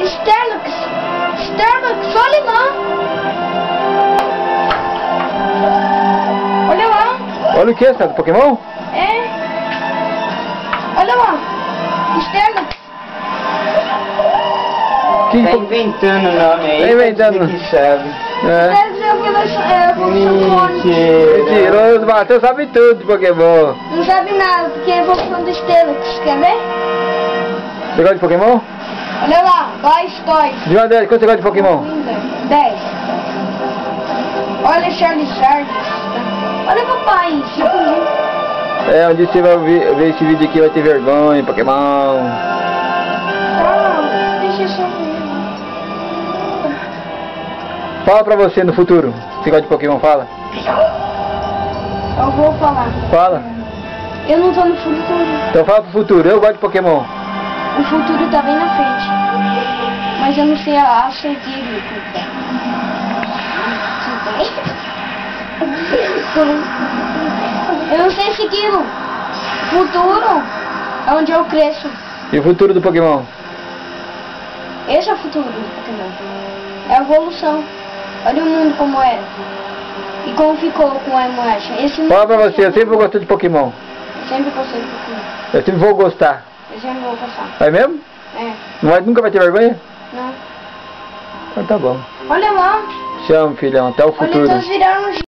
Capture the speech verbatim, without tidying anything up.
Stellax. Stellax, olha lá. Olha lá. Olha o que, essa do Pokémon? É. Olha lá. Stellax. Que Tá po- inventando o nome aí. Tá inventando. pra dizer que sabe. É. Stellax é o evolução clone. Mentira. Mentiroso, Matheus sabe tudo de Pokémon. Não sabe nada, porque é a evolução do Stellax. Quer ver? Você gosta de Pokémon? Olha lá. Blastoise. De uma dez, quanto você gosta de Pokémon? dez. Olha Charizard. Olha papai. cinco mil. É, um dia você vai ver, ver esse vídeo aqui, vai ter vergonha, Pokémon. Ah, deixa eu só ver. Fala pra você no futuro. Você gosta de Pokémon? Fala. Eu vou falar. Fala. Eu não tô no futuro. Então fala pro futuro. Eu gosto de Pokémon. O futuro tá bem na frente. Mas eu não sei a, a seguir. Eu não sei segui-lo. Futuro é onde eu cresço. E o futuro do Pokémon? Esse é o futuro do Pokémon. É a evolução. Olha o mundo como era. E como ficou com a Emuacha. Esse mundo Fala pra você, eu sempre gostei de Pokémon. Eu sempre gostei do Pokémon. Eu sempre vou gostar. Eu sempre vou passar. É mesmo? É. Não vai, nunca vai ter vergonha? Não. Então tá bom. Olha lá. Chama, filhão. Até o Olha, futuro. todos viraram